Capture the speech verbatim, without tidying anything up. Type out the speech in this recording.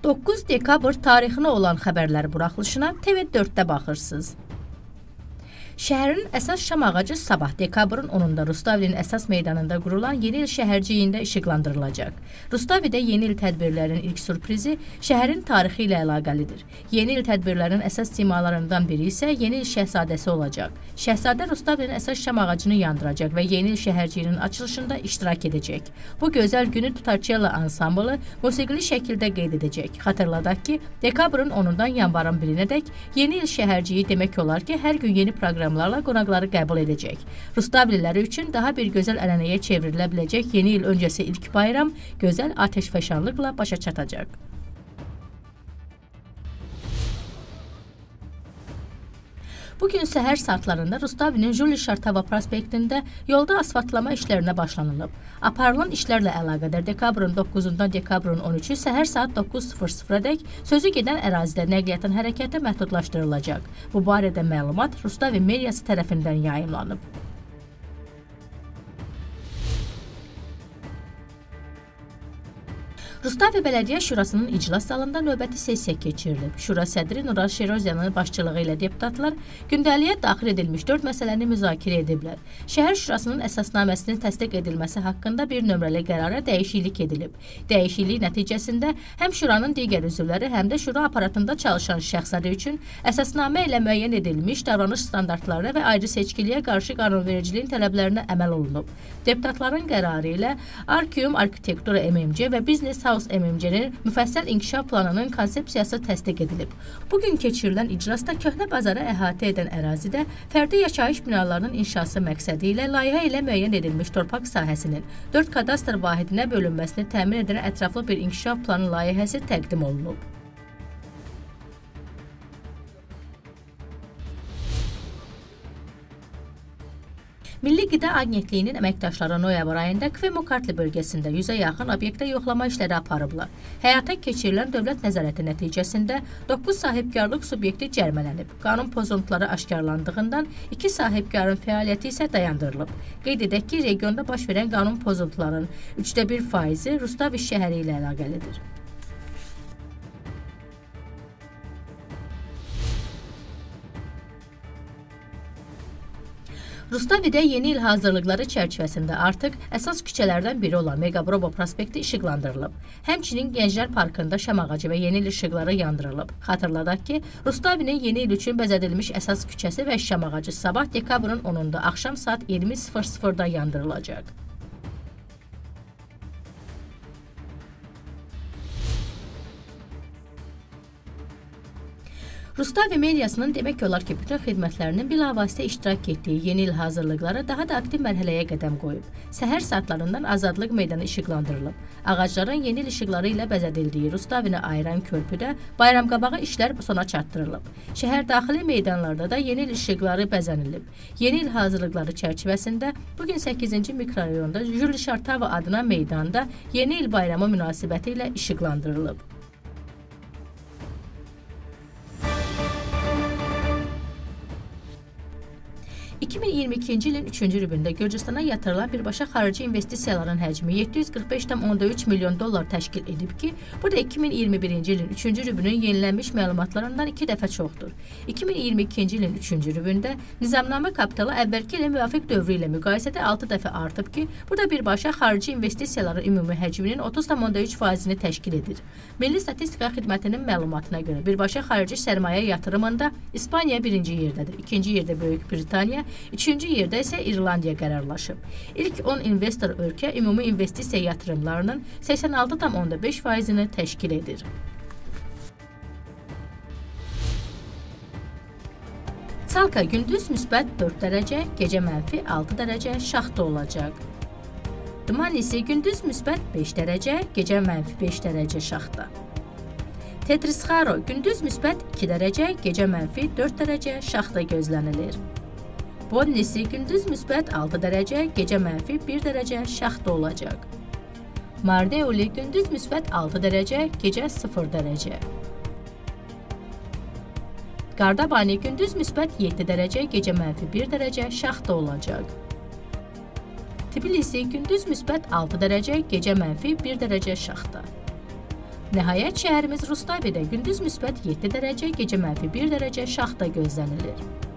doqquz dekabr tarixinə olan xəbərlər buraxılışına T V dörddə baxırsınız. Şəhərin əsas şam ağacı sabah dekabrın onunda Rustavilin əsas meydanında qurulan yeni il şəhərciyində işıqlandırılacaq. Rustavidə yeni il tədbirlərinin ilk sürprizi şəhərin tarixi ilə əlaqəlidir. Yeni il tədbirlərinin əsas simalarından biri isə yeni il şəhzadəsi olacaq. Şəhzadə Rustavilin əsas şam ağacını yandıracaq və yeni il şəhərciyinin açılışında iştirak edəcək. Bu gözəl günü Tutarçella ansamblı musiqili şəkildə qeyd edəcək. Xatırladaq ki, dekabrın onundan yanvarın birinədək yeni il şəhərciyi demək olar ki, hər gün yeni proqram qonaqları qəbul edəcək. Rustavililəri üçün daha bir gözəl ənənəyə çevrilə biləcək yeni il öncəsi ilk bayram gözəl atəşfəşanlıqla başa çatacaq. Bugün səhər saatlarında Rustavilin Juli Şartava prospektində yolda asfaltlama işlərinə başlanılıb. Aparılan işlərlə əlaqədar dekabrın doqquzundan dekabrın on üçü səhər saat doqquz sıfır sıfıradək sözü gedən ərazidə nəqliyyatın hərəkəti məhdudlaşdırılacaq. Bu barədə məlumat Rustavil meriyası tərəfindən yayımlanıb. Rustavi Bələdiyyə Şurasının iclas zalında növbəti sessiya keçirilib. Şura sədri Nural Şirozyanın başçılığı ilə deputatlar gündəliyə daxil edilmiş dörd məsələni müzakirə ediblər. Şəhər Şurasının əsasnaməsinin təsdiq edilməsi haqqında bir nömrəli qərara dəyişiklik edilib. Dəyişiklik nəticəsində həm Şuranın digər üzvləri, həm də Şura aparatında çalışan şəxsləri üçün əsasnamə ilə müəyyən edilmiş davranış standartlarına və ayrı seçkiliyə qarşı qanunvericiliyin tələblərinə əməl olunub. Deputatların qərarı ilə Arkium Arkitektura M M C və Business House M M C-nin müfəssəl inkişaf planının konsepsiyası təsdiq edilib. Bugün keçirilən iclasda köhnə bazarı əhatə edən ərazidə fərdi yaşayış binalarının inşası məqsədi ilə layihə ilə müəyyən edilmiş torpaq sahəsinin dörd kadastr vahidinə bölünməsini təmin edən ətraflı bir inkişaf planı layihəsi təqdim olunub. Milli Qida Agentliyinin əməkdaşları noyabr ayında Kvemokartli bölgəsində yüzə yaxın obyektə yoxlama işləri aparıblar. Həyata keçirilən dövlət nəzarəti nəticəsində doqquz sahibkarlıq subyekti cərimələnib. Qanun pozuntuları aşkarlandığından iki sahibkarın fəaliyyəti isə dayandırılıb. Qeyd edək ki, regionda baş verən qanun pozuntularının üçdə bir faizi Rustavi şəhəri ilə əlaqəlidir. Rustavidə yeni il hazırlıqları çərçivəsində artıq əsas küçələrdən biri olan Meqabrobo prospekti işıqlandırılıb. Həmçinin Gənclər Parkında şam ağacı və yeni il işıqları yandırılıb. Xatırladaq ki, Rustavinin yeni il üçün bəzədilmiş əsas küçəsi və şam ağacı sabah dekabrın onunda axşam saat iyirmi sıfır sıfırda yandırılacaq. Rustavi meriyasının demək olar ki, bütün xidmətlərinin bilavasitə iştirak etdiyi yeni il hazırlıqları daha da aktiv mərhələyə qədəm qoyub. Səhər saatlarından Azadlıq meydanı işıqlandırılıb. Ağacların yeni il işıqları ilə bəzədildiyi Rustavini ayıran körpüdə bayramqabağı işlər sona çatdırılıb. Şəhər daxili meydanlarda da yeni il işıqları bəzənilib. Yeni il hazırlıqları çərçivəsində bugün səkkizinci mikrorayonda Juli Şartava adına meydanda yeni il bayramı münasibəti ilə işıqlandırılıb. iki min iyirmi ikinci ilin üçüncü rübündə Gürcüstana yatırılan birbaşa xarici investisiyaların həcmi yeddi yüz qırx beş tam üç milyon dollar təşkil edib ki, bu da iki min iyirmi birinci ilin üçüncü rübünün yenilənmiş məlumatlarından iki dəfə çoxdur. iki min iyirmi ikinci ilin üçüncü rübündə nizamnamə kapitalı əvvəlki ilə müvafiq dövrü ilə müqayisədə altı dəfə artıb ki, bu da birbaşa xarici investisiyaların ümumi həcminin otuz tam üç faizini təşkil edir. Milli Statistika Xidmətinin məlumatına görə birbaşa xarici sərmayə yatırımında İspaniya birinci yerdədir, ikinci yerdə Böyük Britaniya, üçüncü yerdə isə İrlandiya qərarlaşıb. İlk on investor ölkə ümumi investisiya yatırımlarının səksən altı tam beş faizini təşkil edir. Salka gündüz müsbət dörd dərəcə, gecə mənfi altı dərəcə şaxta olacaq. Dmanisi gündüz müsbət beş dərəcə, gecə mənfi beş dərəcə şaxta. Tetrisxaro gündüz müsbət iki dərəcə, gecə mənfi dörd dərəcə şaxta gözlənilir. Bonnisi gündüz müsbət altı dərəcə, gecə mənfi bir dərəcə şaxta olacaq. Marneuli gündüz müsbət altı dərəcə, gecə sıfır dərəcə. Qardabani gündüz müsbət yeddi dərəcə, gecə mənfi bir dərəcə şaxta olacaq. Tbilisi gündüz müsbət altı dərəcə, gecə mənfi bir dərəcə şaxta. Nəhayət, şəhərimiz Rustavidə gündüz müsbət yeddi dərəcə, gecə mənfi bir dərəcə şaxta gözlənilir.